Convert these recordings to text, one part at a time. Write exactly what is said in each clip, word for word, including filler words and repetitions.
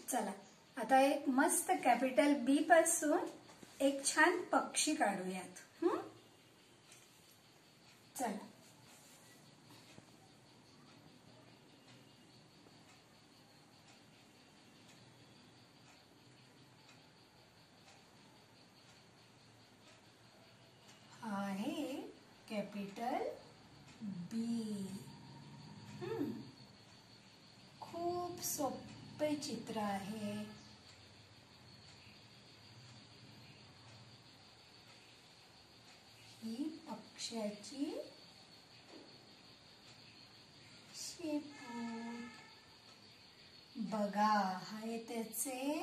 चला आता एक मस्त कॅपिटल बी पासून एक छान पक्षी काढूयात. हम्म चला. हा आहे कॅपिटल बी. हम्म खूप सोपे चित्र आहे. ही पक्ष्याची शेपूट बघा. आहे त्याचे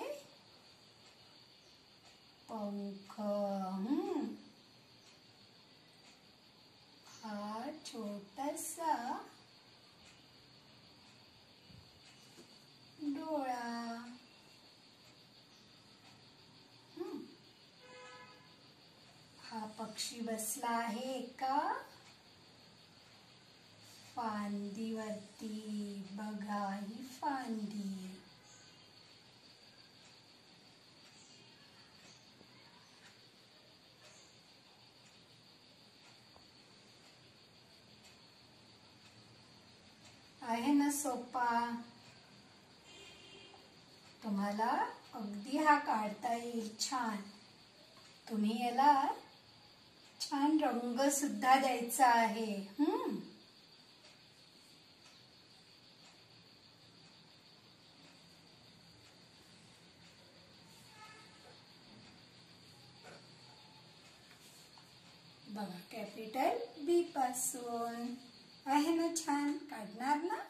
पंख. हम्म हा छोटासा डोळा. हम्म हा पक्षी बसला आहे एका फांदीवरती. बघा ही फांदी. आहे ना सोपा. तुम्हाला अगदी हा काढता येईल छान. तुम्ही याला छान रंग सुद्धा द्यायचा आहे. हम्म बघा कॅपिटल बी पासून. आहे ना छान. काढणार ना.